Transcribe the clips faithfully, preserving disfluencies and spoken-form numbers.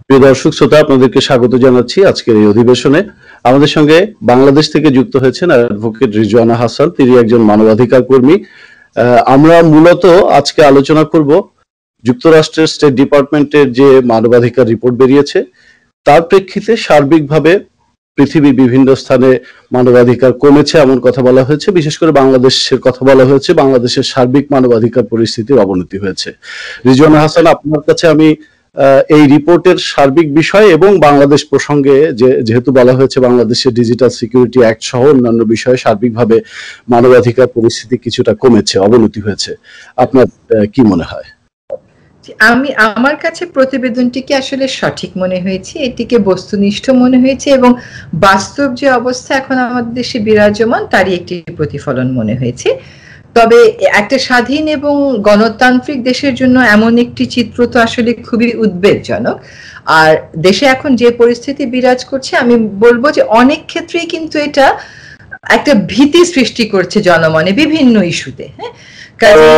প্রিয় দর্শক শ্রোতা, আপনাদেরকে স্বাগত জানাচ্ছি আজকের এই অধিবেশনে। আমাদের সঙ্গে বাংলাদেশ থেকে যুক্ত হয়েছেন অ্যাডভোকেট রিজওয়ানা হাসান, তিনি একজন মানবাধিকার কর্মী। আমরা মূলত আজকে আলোচনা করব যুক্তরাষ্ট্রের স্টেট ডিপার্টমেন্টের যে মানবাধিকার রিপোর্ট বেরিয়েছে তার প্রেক্ষিতে সার্বিকভাবে পৃথিবীর বিভিন্ন স্থানে মানবাধিকার কমেছে এমন কথা বলা হয়েছে, বিশেষ করে বাংলাদেশের কথা বলা হয়েছে। বাংলাদেশের সার্বিক মানবাধিকার পরিস্থিতির অবনতি হয়েছে। রিজওয়ানা হাসান, আপনার কাছে আমি এই রিপোর্টের সার্বিক বিষয় এবং বাংলাদেশ প্রসঙ্গে যে যেহেতু বলা হয়েছে বাংলাদেশের ডিজিটাল সিকিউরিটি অ্যাক্ট সহ অন্যান্য বিষয়ে সার্বিকভাবে মানবাধিকার পরিস্থিতি কিছুটা কমেছে, অবনতি হয়েছে, আপনার কি মনে হয়? আমি আমার কাছে প্রতিবেদনটিকে আসলে সঠিক মনে হয়েছে, এটিকে বস্তুনিষ্ঠ মনে হয়েছে এবং বাস্তব যে অবস্থা এখন আমাদের দেশে বিরাজমান তারই একটি প্রতিফলন মনে হয়েছে। তবে একটা স্বাধীন এবং গণতান্ত্রিক দেশের জন্য এমন একটি চিত্র তো আসলে খুবই উদ্বেগজনক। আর দেশে এখন যে পরিস্থিতি বিরাজ করছে, আমি বলবো যে অনেক ক্ষেত্রেই কিন্তু এটা একটা ভীতি সৃষ্টি করছে জনমনে বিভিন্ন ইস্যুতে। হ্যাঁ, কারণ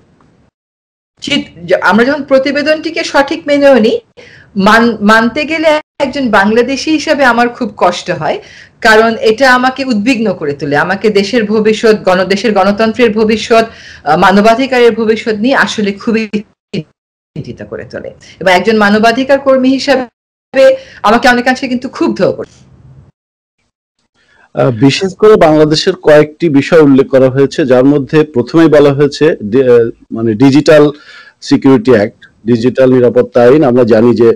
আমরা যখন প্রতিবেদনটিকে সঠিক মেনেও নিই, মানতে গেলে একজন বাংলাদেশী হিসাবে আমার খুব কষ্ট হয়, কারণ এটা আমাকে উদ্বিগ্ন করে তোলে। আমাকে দেশের ভবিষ্যৎ, গণদেশের গণতন্ত্রের ভবিষ্যৎ, মানবাধিকারের ভবিষ্যৎ নিয়ে আসলে খুবই চিন্তিত করে তোলে এবং একজন মানবাধিকার কর্মী হিসাবে আমাকে অনেকাংশে কিন্তু ক্ষুব্ধ করে। বিশেষ করে বাংলাদেশের কয়েকটি বিষয় উল্লেখ করা হয়েছে, যার মধ্যে প্রথমেই বলা হয়েছে মানে ডিজিটাল সিকিউরিটি অ্যাক্ট, ডিজিটাল নিরাপত্তা আইন। আমরা জানি যে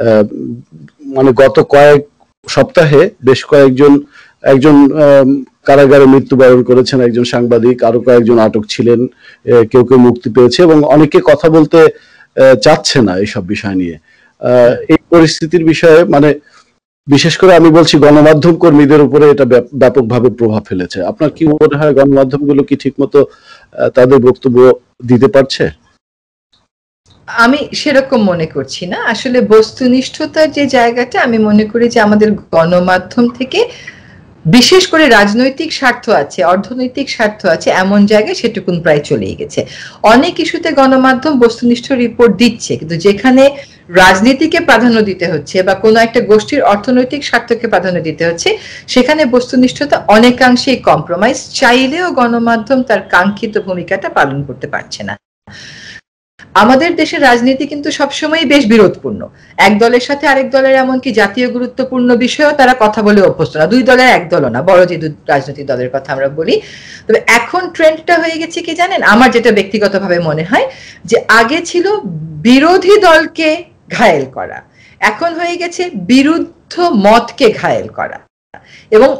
মানে গত কয়েক সপ্তাহে বেশ কয়েকজন একজন কারাগারে মৃত্যুবরণ করেছেন, একজন সাংবাদিক, আরো কয়েকজন আটক ছিলেন, কেউ কেউ মুক্তি পেয়েছে এবং অনেকে কথা বলতে চাচ্ছে না এইসব বিষয় নিয়ে। এই পরিস্থিতির বিষয়ে মানে বিশেষ করে আমি বলছি গণমাধ্যম কর্মীদের উপরে এটা ব্যাপকভাবে প্রভাব ফেলেছে। আপনার কি মনে হয়, গণমাধ্যমগুলো কি ঠিকমতো তাদের বক্তব্য দিতে পারছে? আমি সেরকম মনে করছি না। আসলে বস্তুনিষ্ঠতার যে জায়গাটা, আমি মনে করি যে আমাদের গণমাধ্যম থেকে বিশেষ করে রাজনৈতিক স্বার্থ আছে, অর্থনৈতিক স্বার্থ আছে এমন জায়গায় সেটুকুন প্রায় চলেই গেছে। অনেক ইস্যুতে গণমাধ্যম বস্তুনিষ্ঠ রিপোর্ট দিচ্ছে, কিন্তু যেখানে রাজনীতিকে প্রাধান্য দিতে হচ্ছে বা কোনো একটা গোষ্ঠীর অর্থনৈতিক স্বার্থকে প্রাধান্য দিতে হচ্ছে, সেখানে বস্তুনিষ্ঠতা অনেকাংশেই কম্প্রোমাইজ। চাইলেও গণমাধ্যম তার কাঙ্ক্ষিত ভূমিকাটা পালন করতে পারছে না। আমাদের দেশের রাজনীতি কিন্তু সবসময় বেশ বিরোধপূর্ণ। এক দলের সাথে আরেক দলের এমনকি জাতীয় গুরুত্বপূর্ণ বিষয়েও তারা কথা বলে অভ্যস্ত না। দুই দলের এক দলও না, বড় যে দুই রাজনৈতিক দলের কথা আমরা বলি। তবে এখন ট্রেন্ডটা হয়ে গেছে কি জানেন, আমার যেটা ব্যক্তিগতভাবে মনে হয় যে আগে ছিল বিরোধী দলকে ঘায়েল করা, এখন হয়ে গেছে বিরুদ্ধ মতকে ঘায়েল করা এবং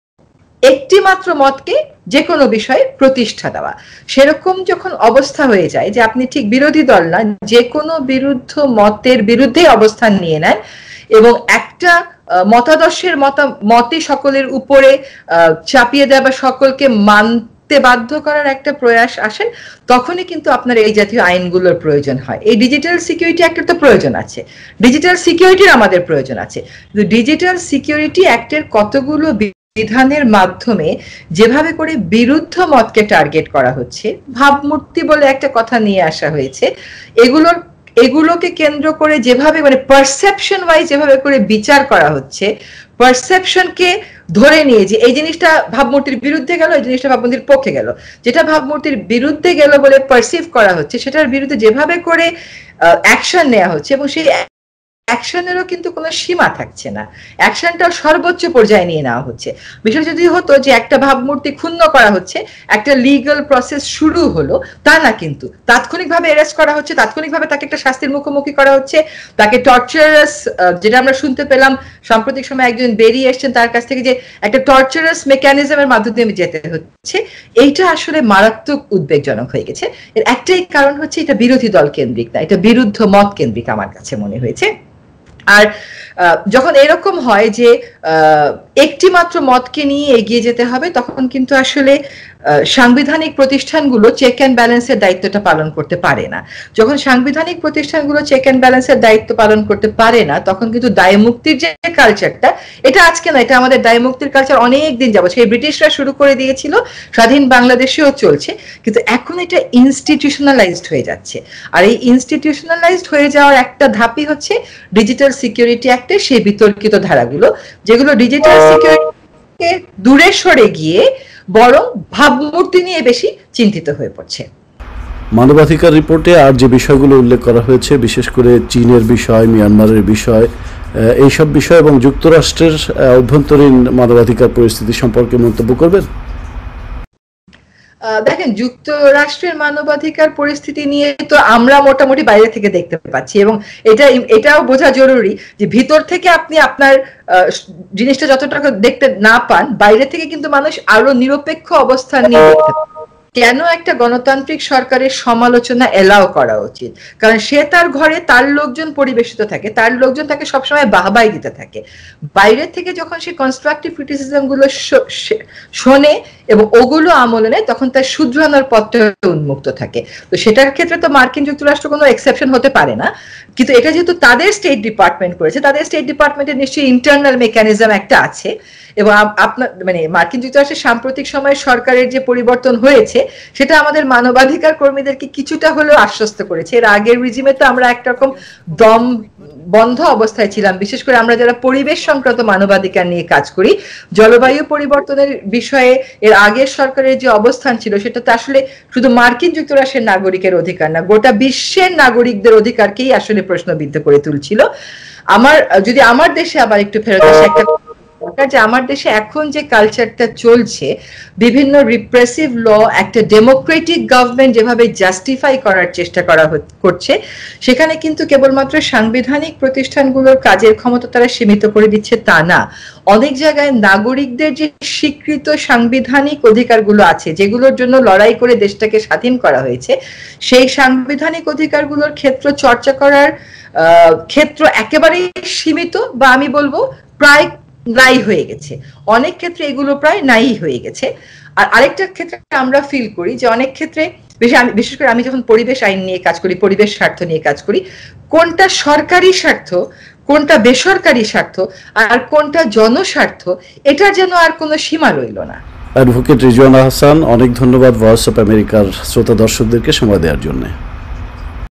একটি মাত্র মতকে যে কোনো বিষয়ে প্রতিষ্ঠা দেওয়া। সেরকম যখন অবস্থা হয়ে যায় যে আপনি ঠিক বিরোধী দল না, যে কোনো বিরুদ্ধ মতের বিরুদ্ধে অবস্থান নিয়ে নেন এবং একটা মতাদর্শের মত মতে সকলের উপরে চাপিয়ে দেওয়া বা সকলকে মানতে বাধ্য করার একটা প্রয়াস আসেন, তখনই কিন্তু আপনার এই জাতীয় আইনগুলোর প্রয়োজন হয়। এই ডিজিটাল সিকিউরিটি অ্যাক্টের তো প্রয়োজন আছে, ডিজিটাল সিকিউরিটির আমাদের প্রয়োজন আছে, কিন্তু ডিজিটাল সিকিউরিটি অ্যাক্টের কতগুলো বিধানের মাধ্যমে যেভাবে করে বিরুদ্ধ মতকে টার্গেট করা হচ্ছে, ভাবমূর্তি বলে একটা কথা নিয়ে আসা হয়েছে, এগুলোর এগুলোকে কেন্দ্র করে যেভাবে মানে পারসেপশন ওয়াইজ যেভাবে করে বিচার করা হচ্ছে, পারসেপশনকে ধরে নিয়ে যে এই জিনিসটা ভাবমূর্তির বিরুদ্ধে গেল, এই জিনিসটা ভাবমূর্তির পক্ষে গেল, যেটা ভাবমূর্তির বিরুদ্ধে গেল বলে পারসিভ করা হচ্ছে, সেটার বিরুদ্ধে যেভাবে করে অ্যাকশন নেওয়া হচ্ছে এবং সেই অ্যাকশনেরও কিন্তু কোনো সীমা থাকছে না, অ্যাকশনটা সর্বোচ্চ পর্যায়ে নিয়ে নেওয়া হচ্ছে। বিষয় যদি হতো যে একটা ভাবমূর্তি ক্ষুণ্ণ করা হচ্ছে, একটা লিগ্যাল প্রসেস শুরু হলো, তা না, কিন্তু তাৎক্ষণিকভাবে অ্যারেস্ট করা হচ্ছে, তাৎক্ষণিকভাবে তাকে একটা শাস্তির মুখোমুখি করা হচ্ছে, তাকে টর্চারাস, যেটা আমরা শুনতে পেলাম সাম্প্রতিক সময় একজন বেরিয়ে এসছেন তার কাছ থেকে, যে একটা টর্চারাস মেকানিজমের মাধ্যমে যেতে হচ্ছে, এইটা আসলে মারাত্মক উদ্বেগজনক হয়ে গেছে। এর একটাই কারণ হচ্ছে এটা বিরোধী দল কেন্দ্রিক না, এটা বিরুদ্ধ মত কেন্দ্রিক আমার কাছে মনে হয়েছে। আর যখন এরকম হয় যে একটি মাত্র মতকে নিয়ে এগিয়ে যেতে হবে, তখন কিন্তু আসলে সাংবিধানিক প্রতিষ্ঠানগুলো চেক অ্যান্ড ব্যালেন্সের দায়িত্বটা পালন করতে পারে না। যখন সাংবিধানিক প্রতিষ্ঠানগুলো চেক অ্যান্ড ব্যালেন্সের দায়িত্ব পালন করতে পারে না, তখন কিন্তু দায় মুক্তির যে কালচারটা, এটা আজকে না, এটা আমাদের দায় মুক্তির কালচার অনেক দিন যাবত, সেই ব্রিটিশরা শুরু করে দিয়েছিল, স্বাধীন বাংলাদেশেও চলছে, কিন্তু এখন এটা ইনস্টিটিউশনালাইজড হয়ে যাচ্ছে। আর এই ইনস্টিটিউশনালাইজড হয়ে যাওয়ার একটা ধাপই হচ্ছে ডিজিটাল সিকিউরিটি অ্যাক্টের সেই বিতর্কিত ধারাগুলো, যেগুলো ডিজিটাল সিকিউরিটিকে দূরে সরে গিয়ে বরং ভাবমূর্তি নিয়ে বেশি চিন্তিত হয়ে পড়ছে। মানবাধিকার রিপোর্টে আর যে বিষয়গুলো উল্লেখ করা হয়েছে, বিশেষ করে চীনের বিষয়, মিয়ানমারের বিষয়, এইসব বিষয় এবং যুক্তরাষ্ট্রের অভ্যন্তরীণ মানবাধিকার পরিস্থিতি সম্পর্কে মন্তব্য করবেন? দেখেন, যুক্তরাষ্ট্রের মানবাধিকার পরিস্থিতি নিয়ে তো আমরা মোটামুটি বাইরে থেকে দেখতে পাচ্ছি, এবং এটা এটাও বোঝা জরুরি যে ভিতর থেকে আপনি আপনার জিনিসটা যতটা দেখতে না পান, বাইরে থেকে কিন্তু মানুষ আরো নিরপেক্ষ অবস্থান নিয়ে দেখতে পায়। কেন একটা গণতান্ত্রিক সরকারের সমালোচনা এলাও করা উচিত? কারণ সে তার ঘরে তার লোকজন পরিবেশিত থাকে, তার লোকজন তাকে সবসময় বাহবাই দিতে থাকে। বাইরে থেকে যখন সে কনস্ট্রাকটিভ ক্রিটিসিজম গুলো শোনে এবং ওগুলো আমলে নেয়, তখন তার শুধরানোর পথটা উন্মুক্ত থাকে। তো সেটার ক্ষেত্রে তো মার্কিন যুক্তরাষ্ট্র কোনো এক্সেপশন হতে পারে না, কিন্তু এটা যেহেতু তাদের স্টেট ডিপার্টমেন্ট করেছে, তাদের স্টেট ডিপার্টমেন্টের নিশ্চয়ই ইন্টারনাল মেকানিজম একটা আছে। এবং আপনার মানে মার্কিন যুক্তরাষ্ট্রের সাম্প্রতিক সময়ে সরকারের যে পরিবর্তন হয়েছে, সেটা আমাদের মানবাধিকার কর্মীদেরকে কিছুটা হলেও আশ্বস্ত করেছে। এর আগের রিজিমে তো আমরা একরকম দম বন্ধ অবস্থায় ছিলাম, বিশেষ করে আমরা যারা পরিবেশ সংক্রান্ত মানবাধিকার নিয়ে কাজ করি। জলবায়ু পরিবর্তনের বিষয়ে এর আগের সরকারের যে অবস্থান ছিল, সেটা তো আসলে শুধু মার্কিন যুক্তরাষ্ট্রের নাগরিকের অধিকার না, গোটা বিশ্বের নাগরিকদের অধিকারকেই আসলে প্রশ্নবিদ্ধ করে তুলছিল। আমার যদি আমার দেশে আবার একটু ফেরত আসে, একটা যে আমার দেশে এখন যে কালচারটা চলছে, বিভিন্ন রিপ্রেসিভ ল একটা ডেমোক্রেটিক গভর্নমেন্ট যেভাবে জাস্টিফাই করার চেষ্টা করা করছে, সেখানে কিন্তু কেবলমাত্র সাংবিধানিক প্রতিষ্ঠানগুলোর কাজের ক্ষমতা তারা সীমিত করে দিচ্ছে তা না, অনেক জায়গায় নাগরিকদের যে স্বীকৃত সাংবিধানিক অধিকারগুলো আছে, যেগুলোর জন্য লড়াই করে দেশটাকে স্বাধীন করা হয়েছে, সেই সাংবিধানিক অধিকারগুলোর ক্ষেত্র চর্চা করার ক্ষেত্র একেবারেই সীমিত, বা আমি বলবো প্রায় নাই হয়ে গেছে। অনেক ক্ষেত্রে এগুলো প্রায় নাই হয়ে গেছে। আর আরেকটা ক্ষেত্রে আমরা ফিল করি যে অনেক ক্ষেত্রে, বিশেষ করে আমি যখন পরিবেশ আইন নিয়ে কাজ করি, পরিবেশ স্বার্থ নিয়ে কাজ করি, কোনটা সরকারি স্বার্থ, কোনটা বেসরকারি স্বার্থ, আর কোনটা জনস্বার্থ, এটার যেন আর কোনো সীমা রইল না। অ্যাডভোকেট রিজওয়ানা হাসান, অনেক ধন্যবাদ ভয়েস অফ আমেরিকার শ্রোতা দর্শকদেরকে সময় দেওয়ার জন্য।